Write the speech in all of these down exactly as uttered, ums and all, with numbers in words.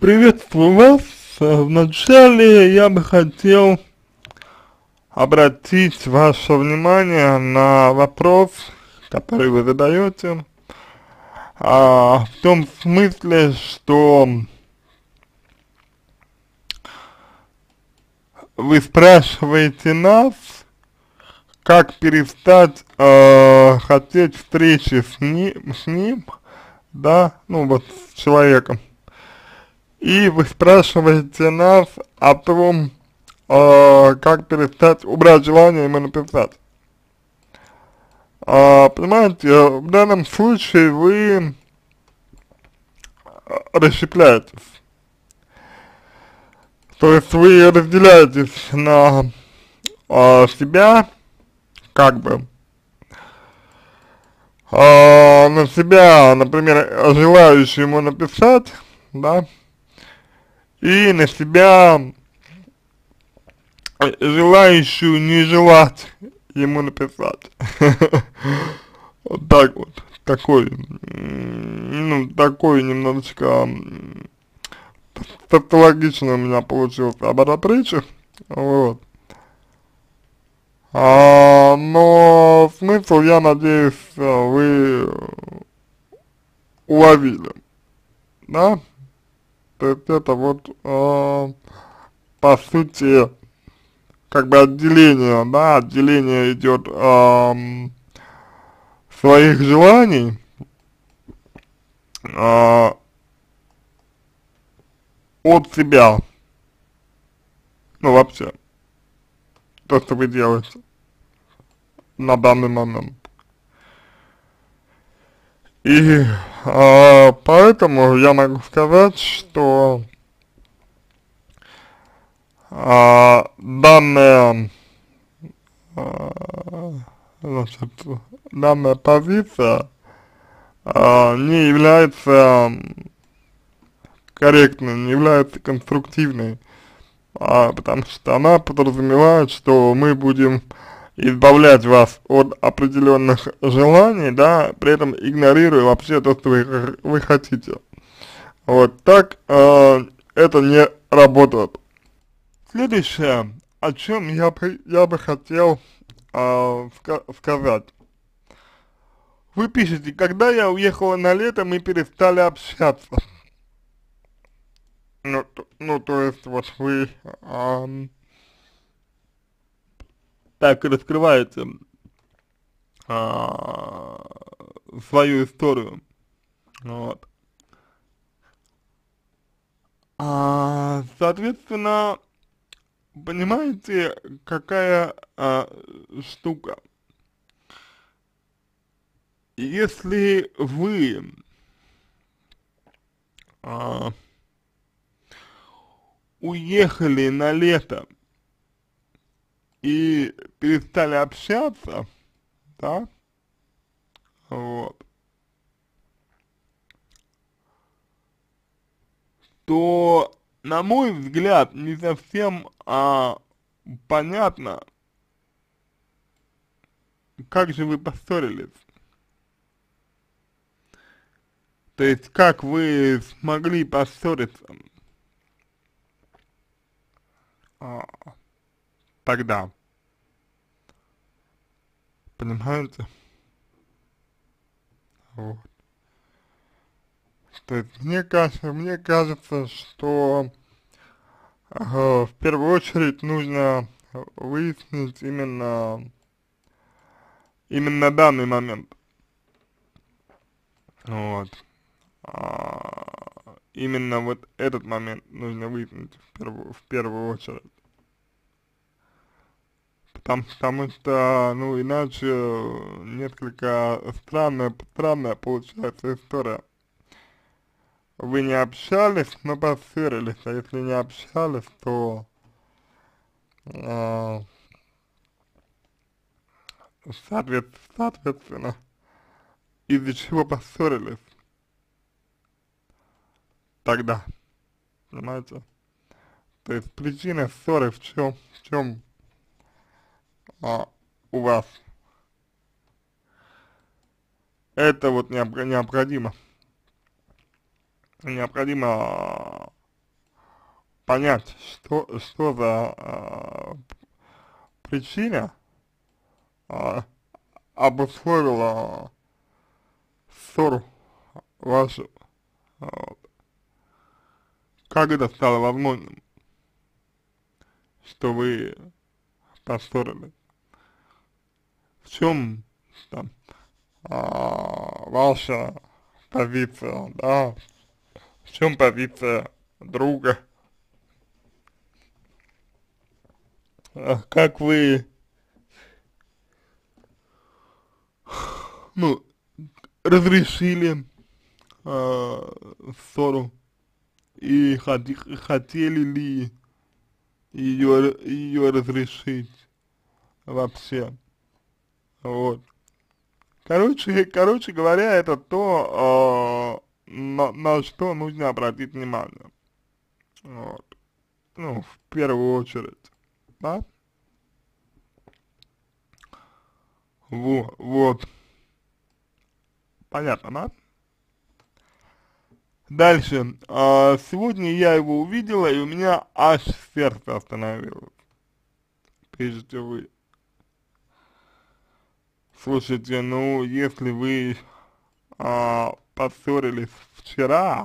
Приветствую вас. Э, Вначале я бы хотел обратить ваше внимание на вопрос, который вы задаете, а, в том смысле, что вы спрашиваете нас, как перестать э, хотеть встречи с ним, с ним, да, ну вот с человеком. И вы спрашиваете нас о том, э, как перестать убрать желание ему написать. А, понимаете, в данном случае вы расщепляетесь. То есть вы разделяетесь на а, себя, как бы, а, на себя, например, желающий ему написать, да, и на себя, желающую не желать ему написать. Вот так вот, такой, ну, такой немножечко тавтологичный у меня получился оборот речи, вот. А, но смысл, я надеюсь, вы уловили, да? То есть это вот, э, по сути, как бы отделение, да, отделение идет э, своих желаний э, от себя, ну вообще, то, что вы делаете на данный момент. И э, поэтому я могу сказать, что э, данная, э, значит, данная позиция э, не является корректной, не является конструктивной, а, потому что она подразумевает, что мы будем избавлять вас от определенных желаний, да, при этом игнорируя вообще то, что вы, вы хотите. Вот так э, это не работает. Следующее, о чем я бы, я бы хотел э, ска сказать. Вы пишете, когда я уехала на лето, мы перестали общаться. Ну, то, ну, то есть, вот вы эм, так раскрываете а, свою историю, вот. А, соответственно, понимаете, какая а, штука? Если вы а, уехали на лето и перестали общаться, да, вот, то, на мой взгляд, не совсем а, понятно, как же вы поссорились. То есть, как вы смогли поссориться а, тогда, понимаете? Вот. То есть, мне кажется, мне кажется, что э, в первую очередь нужно выяснить именно, именно данный момент. Вот. А, именно вот этот момент нужно выяснить в первую, в первую очередь. Потому, потому что, ну, иначе несколько странная, странная получается история. Вы не общались, но поссорились, а если не общались, то, э, соответ, соответственно, из-за чего поссорились тогда, понимаете? То есть причина ссоры в чем, в чем а, у вас? Это вот необ, необходимо, необходимо понять, что, что за а, причина а, обусловила ссору вашу, вот. Как это стало возможным, что вы поссорились? В чем там а, ваша позиция, да? В чем позиция друга? А как вы, ну, разрешили а, ссору и хоти- хотели ли ее, ее разрешить вообще? Вот. Короче, короче говоря, это то, а, на, на что нужно обратить внимание. Вот. Ну, в первую очередь, да? Во, вот. Понятно, да? Дальше. А, сегодня я его увидела, и у меня аж сердце остановилось. Прежде вы. Слушайте, ну, если вы а, поссорились вчера,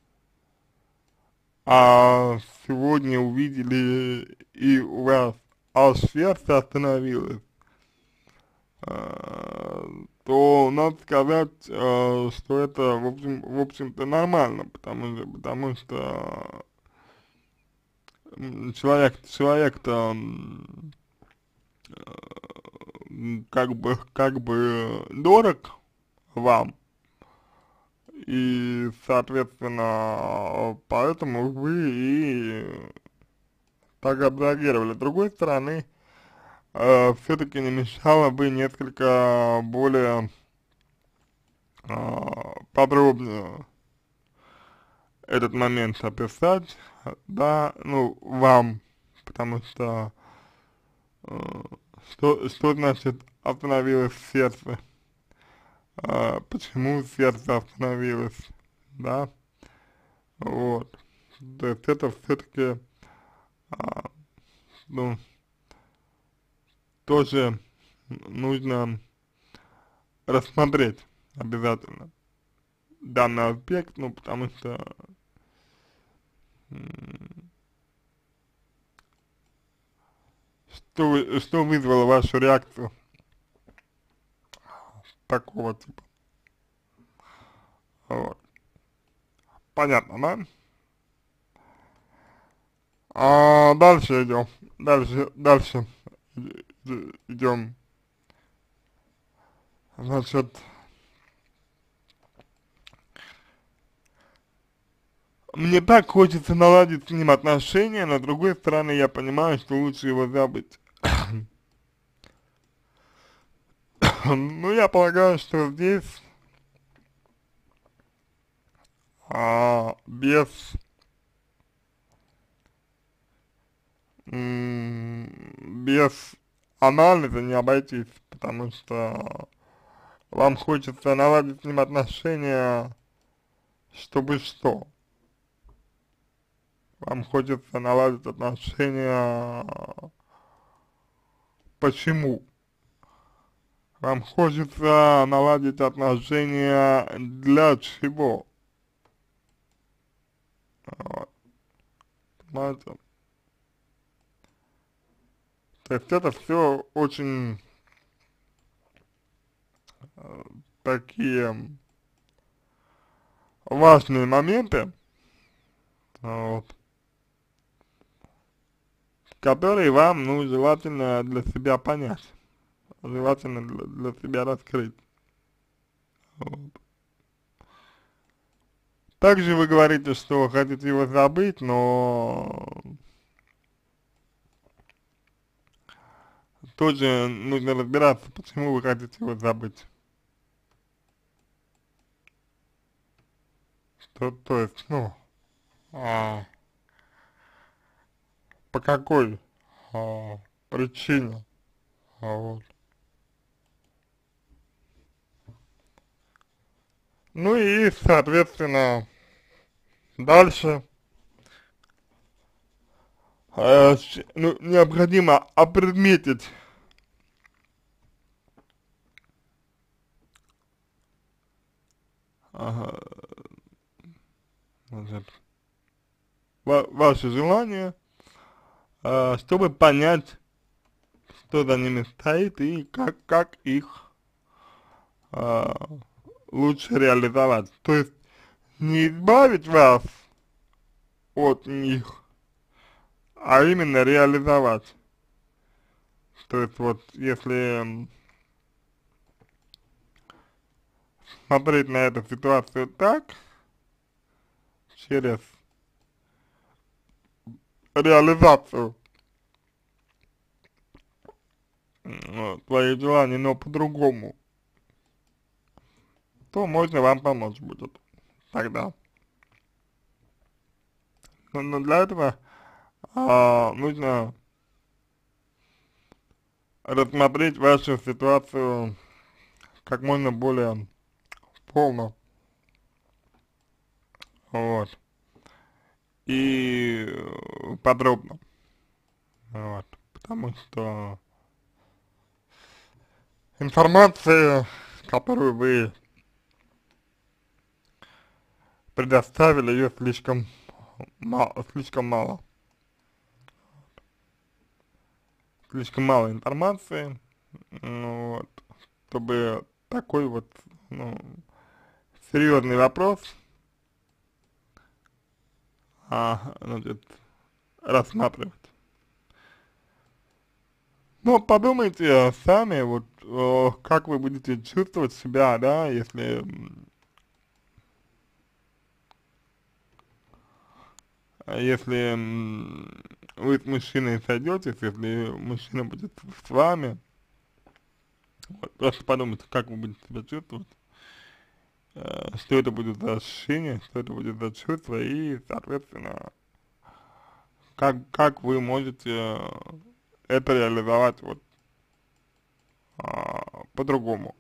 а сегодня увидели, и у вас аж сердце остановилось, а, то надо сказать, а, что это, в общем, в общем-то, нормально, потому, что- потому что м, человек, человек-то м, м, как бы, как бы дорог вам, и, соответственно, поэтому вы и так отреагировали. С другой стороны, э, все-таки не мешало бы несколько более э, подробнее этот момент описать, да, ну, вам, потому что э, что, что значит остановилось сердце, э, почему сердце остановилось, да, вот, то есть это все-таки, а, ну, тоже нужно рассмотреть обязательно данный аспект, ну, потому что м, что, вы- что вызвало вашу реакцию такого типа, вот, понятно, да? А дальше идем, дальше, дальше идем, значит, мне так хочется наладить с ним отношения, но с другой стороны я понимаю, что лучше его забыть. Ну, я полагаю, что здесь а, без, м, без анализа не обойтись, потому что вам хочется наладить с ним отношения, чтобы что? Вам хочется наладить отношения, почему? Вам хочется наладить отношения для чего? Вот, понимаете? То есть это все очень э, такие важные моменты, вот, которые вам, ну, желательно для себя понять, желательно для, для себя раскрыть. Вот. Также вы говорите, что хотите его забыть, но тоже нужно разбираться, почему вы хотите его забыть. То, то есть, ну, а, по какой а, причине, а, вот. Ну и, соответственно, дальше э, щ- ну, необходимо опредметить, ага, значит, ва- ваши желания, э, чтобы понять, что за ними стоит и как, как их э, лучше реализовать. То есть не избавить вас от них, а именно реализовать. То есть вот если м, смотреть на эту ситуацию так, через реализацию м, твоих желаний, но по-другому, то можно вам помочь будет тогда. Но, но для этого а, нужно рассмотреть вашу ситуацию как можно более полно, вот, и э, подробно, вот, потому что информация, которую вы предоставили, ее слишком мало, слишком мало, слишком мало информации, ну, вот, чтобы такой вот, ну, серьезный вопрос, а, значит, рассматривать. Ну, подумайте сами, вот, э, как вы будете чувствовать себя, да, если, м, если м, вы с мужчиной сойдетесь, если мужчина будет с вами, вот, просто подумайте, как вы будете себя чувствовать, э, что это будет за ощущение, что это будет за чувство, и, соответственно, как, как вы можете это реализовать вот а, по-другому.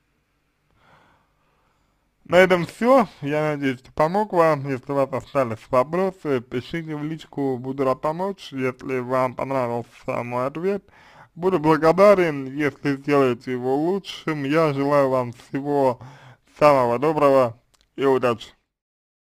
На этом все. Я надеюсь, что помог вам. Если у вас остались вопросы, пишите в личку, буду рад помочь. Если вам понравился мой ответ, буду благодарен, если сделаете его лучшим. Я желаю вам всего самого доброго и удачи.